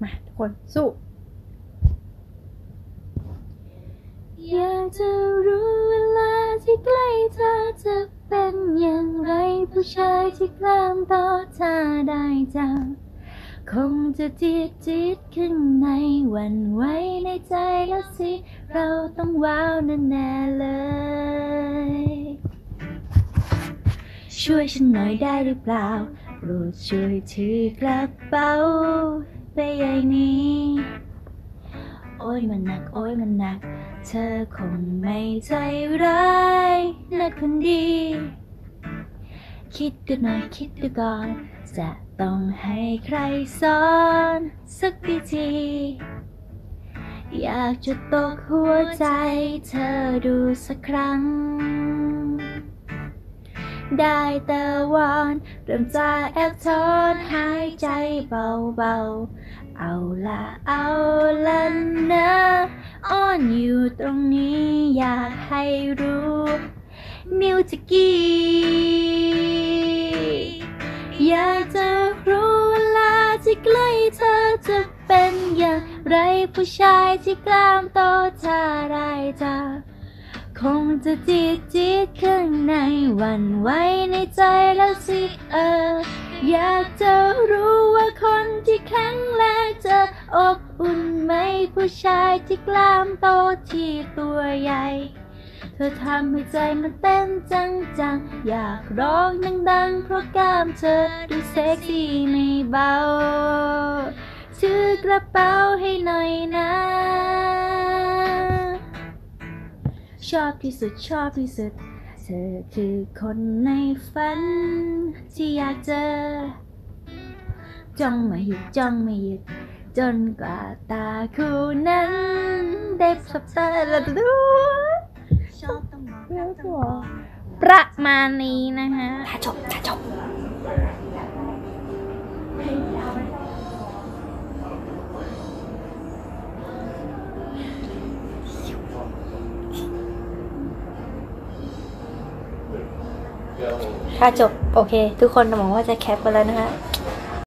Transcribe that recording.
มาทุกคนสู้อยากจะรู้เวลาที่ใกล้เธอจะเป็นอย่างไรผู้ชายที่กล้ามโตถ้าได้เจอคงจะจี๊ดข้างในหวั่นไหวในใจแล้วสิเราต้องว้าวแน่ๆเลยช่วยฉันหน่อยได้หรือเปล่าโปรดช่วยถือกระเป๋าใบใหญ่นี้โอ้ยมันหนักโอ้ยมันหนักเธอคงไม่ใจร้ายนะคนดีคิดดูหน่อยคิดดูก่อนจะต้องให้ใครสอนสักวิธีอยากจะตกหัวใจเธอดูสักครั้งได้แต่วอนเริ่มจะแอบทนหายใจเบาๆเอาละนะอ้อนอยู่ตรงนี้อยากให้รู้นิวจะกี้อยากจะรู้เวลาที่ใกล้เธอจะเป็นอย่างไรผู้ชายที่กล้ามโตถ้าได้เจอคงจะจี๊ดข้างในหวั่นไหวในใจแล้วสิอยากจะรู้ว่าคนที่แข็งแรงจะอบอุ่นไหมผู้ชายที่กล้ามโตที่ตัวใหญ่เธอทำให้ใจมันเต้นจังอยากร้องดังเพราะกล้ามเธอดูเซ็กซี่ไม่เบาถือกระเป๋าให้หน่อยนะชอบที่สุดเธอคือคนในฝันที่อยากเจอจ้องไม่หยุดจนกว่าตาคู่นั้นได้พบเธอแล้วดูชอบต้องบอกประมาณนี้นะคะถ้าจบโอเคทุกคนหวังว่าจะแคปไปแล้วนะคะ